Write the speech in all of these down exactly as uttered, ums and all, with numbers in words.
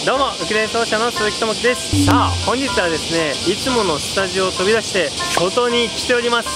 どうもウクレレ奏者の鈴木智樹です。さあ本日はですね、いつものスタジオを飛び出して外に来ております。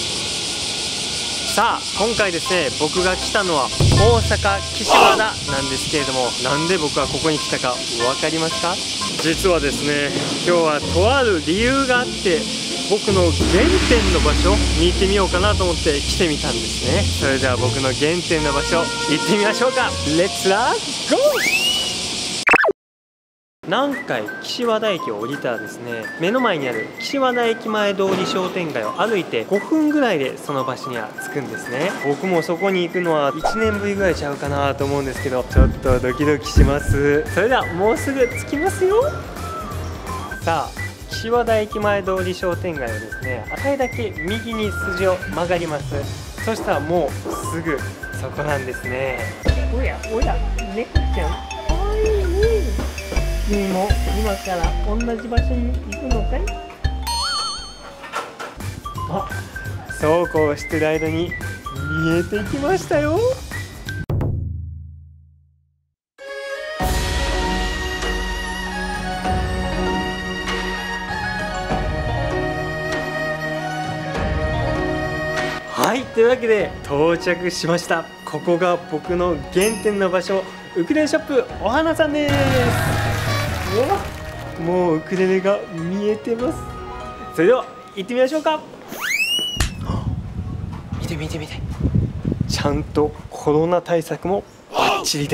さあ今回ですね、僕が来たのは大阪岸和田なんですけれども、なんで僕はここに来たか分かりますか？実はですね、今日はとある理由があって僕の原点の場所に行ってみようかなと思って来てみたんですね。それでは僕の原点の場所行ってみましょうか。レッツラゴー。南海岸和田駅を降りたらですね、目の前にある岸和田駅前通り商店街を歩いてごふんぐらいでその場所には着くんですね。僕もそこに行くのはいちねんぶりぐらいちゃうかなと思うんですけど、ちょっとドキドキします。それではもうすぐ着きますよ。さあ岸和田駅前通り商店街をですね、赤いだけ右に筋を曲がります。そしたらもうすぐそこなんですね。おやおや、猫ちゃんかわいいね。君も今から同じ場所に行くのかい？あ、そうこうしてる間に見えてきましたよ。はい、というわけで到着しました。ここが僕の原点の場所、ウクレレショップお花さんです。もうウクレレが見えてます。それでは行ってみましょうか。見て見て見て、ちゃんとコロナ対策もバッチリです。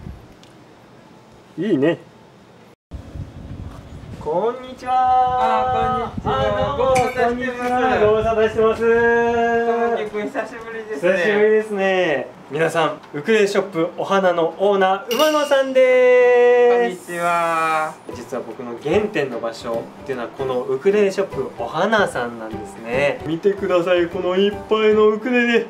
いいね。こんにちは。 あ、こんにちは。ご無沙汰してます。 ご無沙汰してます。 ともきくん久しぶりですね。 久しぶりですね。皆さん、ウクレレショップお花のオーナー馬野さんです。 こんにちは。 実は僕の原点の場所っていうのはこのウクレレショップお花さんなんですね。見てください、このいっぱいのウクレレ。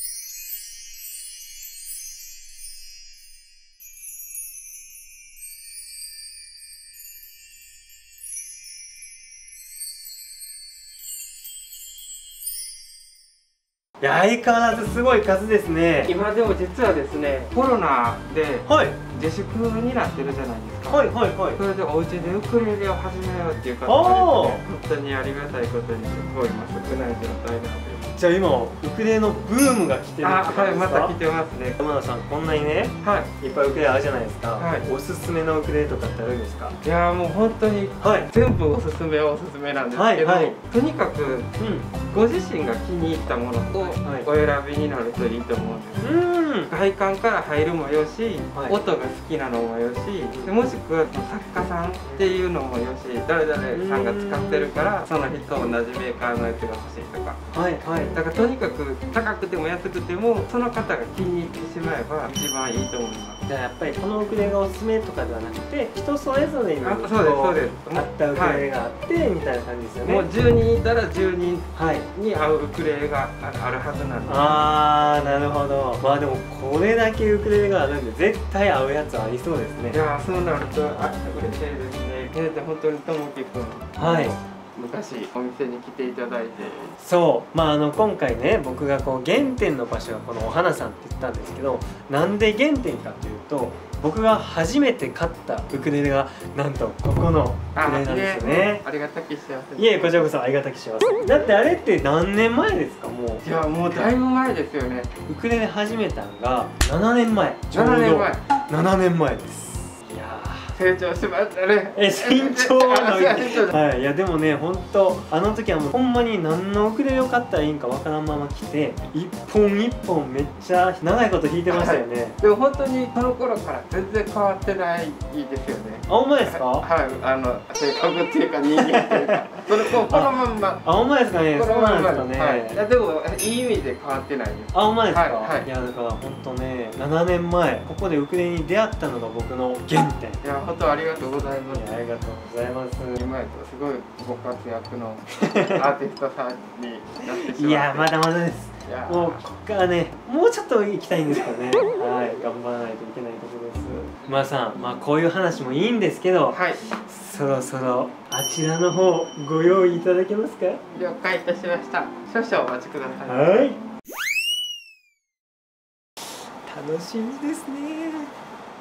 いや、相変わらずすごい数ですね。 今でも実はですね、コロナで自粛になってるじゃないですか。 はいはいはい。 それでお家でウクレレを始めようっていう方がですね、本当にありがたいことにすごい今少ない状態なんで。 じゃあ今ウクレレのブームが来てるってことですか？ あ、はい、また来てますね。 馬野さん、こんなにね、はい、いっぱいウクレレあるじゃないですか。はい、おすすめのウクレレとかってあるんですか？ いやーもう本当に全部おすすめはおすすめなんですけど、とにかく、うん、ご自身が気に入ったものをお選びになるといいと思うんです。外観から入るもよし、はい、音が好きなのもよし、もしくは作家さんっていうのもよし、誰々さんが使ってるからその人同じメーカーのやつが欲しいとか、はいはい、だからとにかく高くても安くてもその方が気に入ってしまえば一番いいと思います。じゃあやっぱりこのウクレレがおすすめとかではなくて、人それぞれに合ったウクレレがあってみたいな感じですよね。もうじゅうにんいたらじゅうにんに合うウクレレがあるはずなんで。ああ、なるほど。まあでもこれだけウクレレがあるんで絶対合うやつありそうですね。いやー、そうなるとあ嬉しいですね。けれど本当にともきくん、はい、昔お店に来ていただいて、そうまああの今回ね、僕がこう原点の場所がこのお花さんって言ったんですけど、なんで原点かというと、僕が初めて買ったウクレレがなんとここのウクレレなんですよね。ありがたき幸せ。いえ、こちらこそありがたき幸せ。だってあれって何年前ですか？もういや、もうだいぶ前ですよね。ウクレレ始めたんがななねんまえ。ちょうどななねんまえ。ななねんまえです。いや成長しましたね。え、身長はい、いやでもね、本当あの時はもうほんまに何のウクレレを買ったらいいんかわからんまま来て、一本一本めっちゃ長いこと弾いてましたよね。はい、でも本当にその頃から全然変わってないですよね。あ、ほんまですか？はい、あの性格っていうか人間っていうか、それこのまんま。あ、ほんまですかね。そうなんですかね。はい、いやでもいい意味で変わってないです。あ、ほんまですか？はい。いやだから本当ね、ななねんまえここでウクレレに出会ったのが僕の原点。いや本当ありがとうございます。ありがとうございます。今やとすごいご活躍のアーティストさんになってしまって。いやまだまだです。もうここからね、もうちょっと行きたいんですけどね。はい、頑張らないといけないところです。馬さん、まあこういう話もいいんですけど、はい、そろそろあちらの方ご用意いただけますか？了解いたしました。少々お待ちください。はい。楽しみですね。お、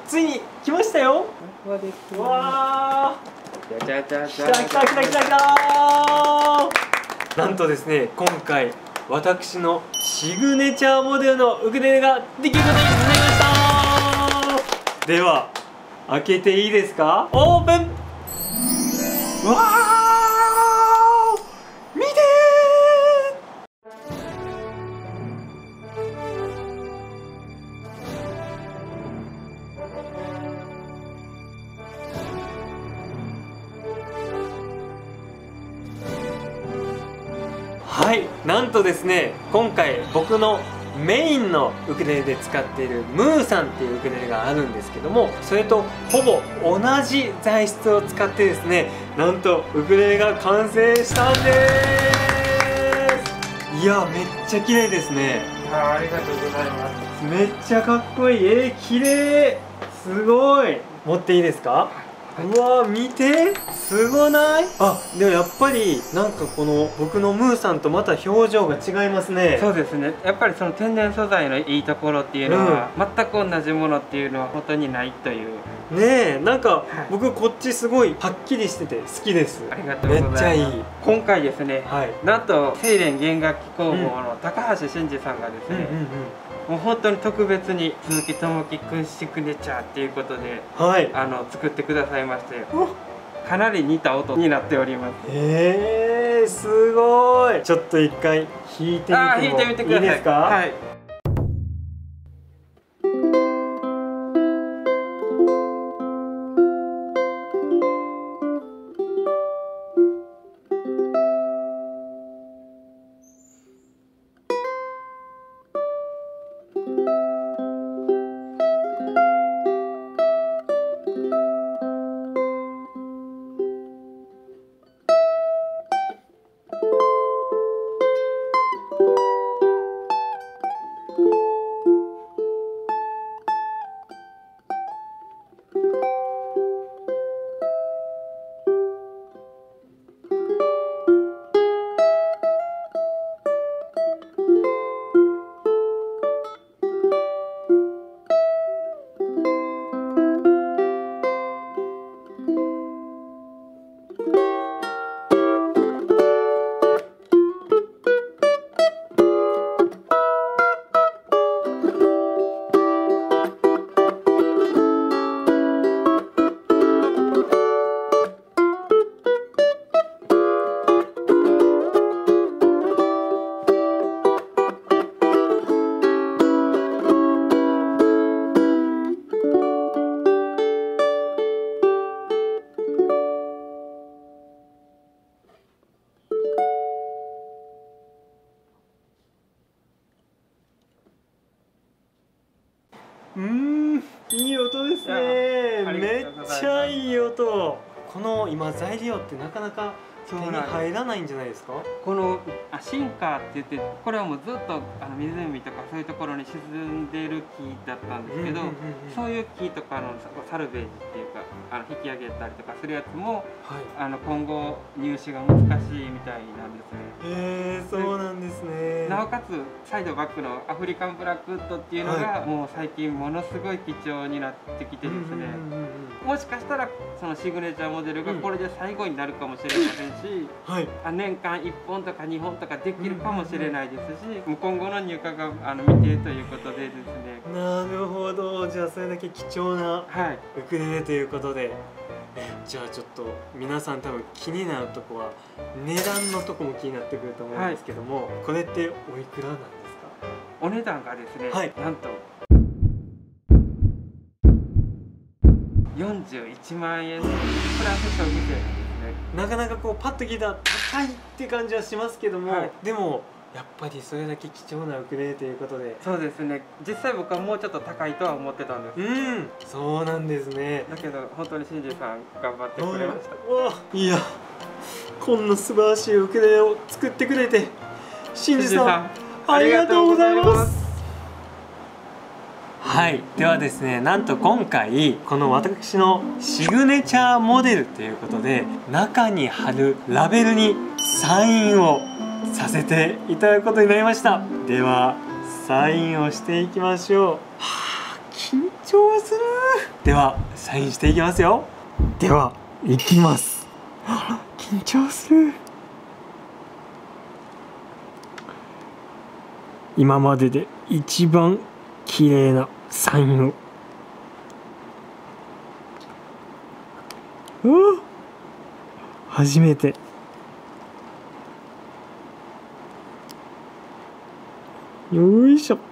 ついに来ましたよ。うわー、 じゃじゃじ来た来た来た来た来た。なんとですね、今回私のシグネチャーモデルのウクレレができることになりました。では開けていいですか？オープン。うわー、見てー。はい、なんとですね、今回僕のメインのウクレレで使っているムーさんっていうウクレレがあるんですけども、それとほぼ同じ材質を使ってですね、なんとウクレレが完成したんです。いや、めっちゃ綺麗ですね。 あ、ありがとうございます。 めっちゃかっこいい。えー、綺麗。すごい。持っていいですか？うわー、見て、すごない？あ、でもやっぱりなんかこの僕のムーさんとまた表情が違いますね。 そうですね、やっぱりその天然素材のいいところっていうのは、うん、全く同じものっていうのは本当にないという。 ねえ、なんか、はい、僕こっちすごいはっきりしてて好きです。 ありがとうございます。めっちゃいい。今回ですね、はい、なんとセイレン弦楽器工房の高橋真二さんがですね、もう本当に特別に鈴木智樹くんシグネチャーっていうことで、はい、あの作ってくださいまして、かなり似た音になっております。 えー、すごい。ちょっと一回弾いてみてもいいですか？はい。うーん、いい音ですね。めっちゃいい音。この今材料ってなかなか手に入らないんじゃないですか？ このあシンカーって言って、これはもうずっとあの湖とかそういうところに沈んでる木だったんですけど、そういう木とかのサルベージっていうか、あの引き上げたりとかするやつも、はい、あの今後入手が難しいみたいなんですね。 へえ、そうなんですね。 なおかつサイドバックのアフリカンブラックウッドっていうのが、はい、もう最近ものすごい貴重になってきてですね、もしかしたらそのシグネチャーモデルがこれで最後になるかもしれませんし、はい、年間いっぽんとかにほんとかできるかもしれないですし、もう今後の入荷があの未定ということでですね。 なるほど。じゃあそれだけ貴重なウクレレということで、はい、じゃあちょっと皆さん多分気になるとこは値段のとこも気になってくると思うんですけども、はい、これっておいくらなんですか？ お値段がですね、はい、なんとよんじゅういちまんえんプラス消費税なんですね。 なかなかこうパッと聞いたら高いって感じはしますけども、はい、でもやっぱりそれだけ貴重なウクレレということで。 そうですね、実際僕はもうちょっと高いとは思ってたんです。 うん、そうなんですね。 だけど本当に新次さん頑張ってくれました。 わあ、いや、こんな素晴らしいウクレレを作ってくれて新次さんありがとうございます。はい、ではですね、なんと今回この私のシグネチャーモデルということで、中に貼るラベルにサインをさせていただくことになりました。ではサインをしていきましょう。はあ、緊張する。 ではサインしていきますよ。ではいきます。緊張する。今までで一番綺麗なサインを。うわ、初めて。よいしょ。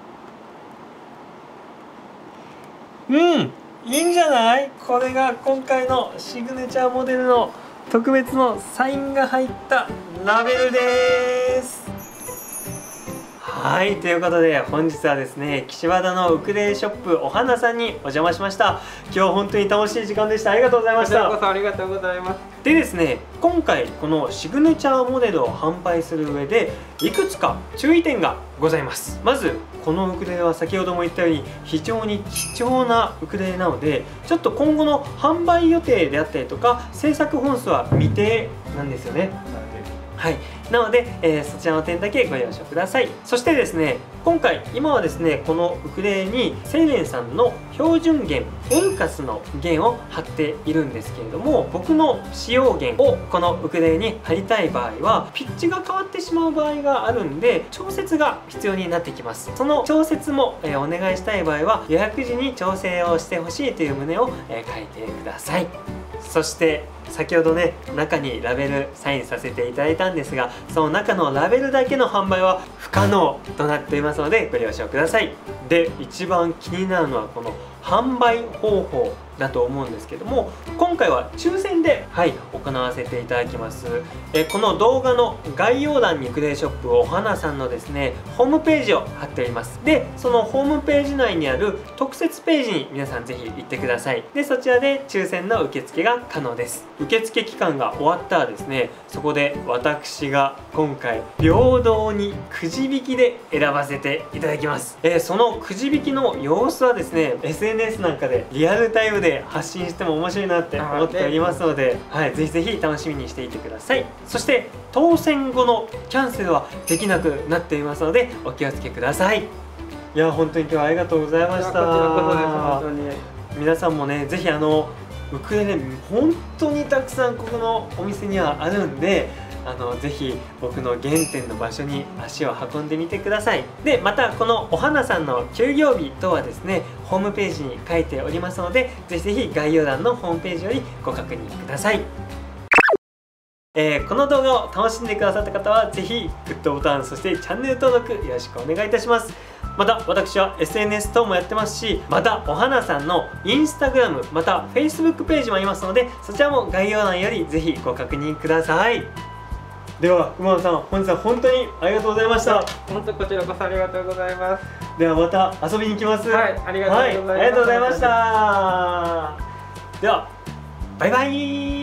うん、いいんじゃない？これが今回のシグネチャーモデルの特別のサインが入ったラベルです。はい、ということで本日はですね、岸和田のウクレレショップお花さんにお邪魔しました。今日は本当に楽しい時間でした。ありがとうございました。 こちらこそありがとうございます。 でですね、今回このシグネチャーモデルを販売する上でいくつか注意点がございます。まずこのウクレレは先ほども言ったように非常に貴重なウクレレなので、ちょっと今後の販売予定であったりとか制作本数は未定なんですよね。はい、なので、えー、そちらの点だけご了承ください。そしてですね、今回今はですね、このウクレレにセイレンさんの標準弦エルカスの弦を貼っているんですけれども、僕の使用弦をこのウクレレに貼りたい場合はピッチが変わってしまう場合があるんで、調節が必要になってきます。その調節も、えー、お願いしたい場合は予約時に調整をしてほしいという旨を、えー、書いてください。そして先ほどね、中にラベルサインさせていただいたんですが、その中のラベルだけの販売は不可能となっていますのでご了承ください。で、一番気になるのはこの販売方法だと思うんですけども、今回は抽選で、はい、行わせていただきます。えこの動画の概要欄にウクレレショップお花さんのですねホームページを貼っております。で、そのホームページ内にある特設ページに皆さんぜひ行ってください。で、そちらで抽選の受付が可能です。受付期間が終わったらですね、そこで私が今回平等にくじ引きで選ばせていただきます。えー、そのくじ引きの様子はですね エスエヌエス なんかでリアルタイムで発信しても面白いなって思っておりますので、はい、ぜひぜひ楽しみにしていてください。そして当選後のキャンセルはできなくなっていますのでお気をつけください。いや、本当に今日はありがとうございました。 こちらこそです。本当に皆さんもね、ぜひあのウクレレ本当にたくさんここのお店にはあるんで、あのぜひ僕の原点の場所に足を運んでみてください。で、またこのお花さんの休業日とはですねホームページに書いておりますので、ぜひぜひ概要欄のホームページよりご確認ください。えー、この動画を楽しんでくださった方はぜひグッドボタン、そしてチャンネル登録よろしくお願いいたします。また私は エスエヌエス 等もやってますし、またお花さんのインスタグラムまた Facebook ページもありますので、そちらも概要欄よりぜひご確認ください。では熊野さん、本日は本当にありがとうございました。 本当こちらこそありがとうございます。 ではまた遊びに来ます。 はい、ありがとうございます。 はい、ありがとうございました。ではバイバイ。